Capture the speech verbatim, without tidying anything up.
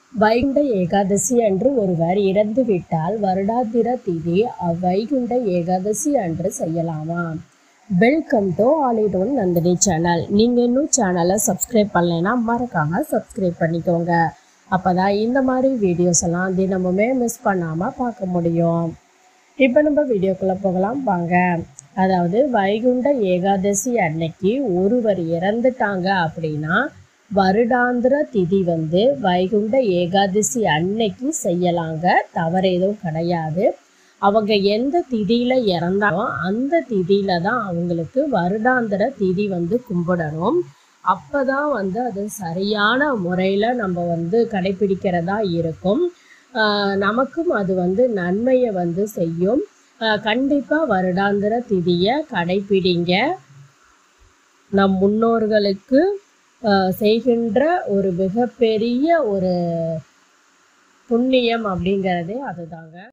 வைகுண்ட ஏகாதசி அன்று ஒருவர் இறந்துவிட்டால் வருடாந்திர திதி வைகுண்ட ஏகாதசி அன்று செய்யலாமா? Welcome to all in one Nandini channel. நீங்கள் இன்னும் சேனலை சப்ஸ்கிரைப் பண்ணலைன்னா மறக்காம சப்ஸ்கிரைப் பண்ணிக்கோங்க. அப்போ தான் இந்த மாதிரி வீடியோஸ் எல்லாம் தினமுமே மிஸ் பண்ணாமல் பார்க்க முடியும். இப்போ நம்ம வீடியோக்குள்ளே போகலாம் வாங்க. அதாவது வைகுண்ட ஏகாதசி அன்னைக்கு ஒருவர் இறந்துட்டாங்க அப்படின்னா வருடாந்திர திதி வந்து வைகுண்ட ஏகாதசி அன்னைக்கு செய்யலாங்க, தவறு எதுவும் கிடையாது. அவங்க எந்த திதியில் இறந்தாலும் அந்த திதியில் தான் அவங்களுக்கு வருடாந்திர திதி வந்து கும்பிடணும். அப்போ தான் வந்து அது சரியான முறையில் நம்ம வந்து கடைப்பிடிக்கிறதா இருக்கும். நமக்கும் அது வந்து நன்மையை வந்து செய்யும். கண்டிப்பாக வருடாந்திர திதியை கடைப்பிடிங்க. நம் முன்னோர்களுக்கு செய்கின்ற ஒரு மிகப்பெரிய ஒரு புண்ணியம் அப்படிங்கிறதே அதுதாங்க.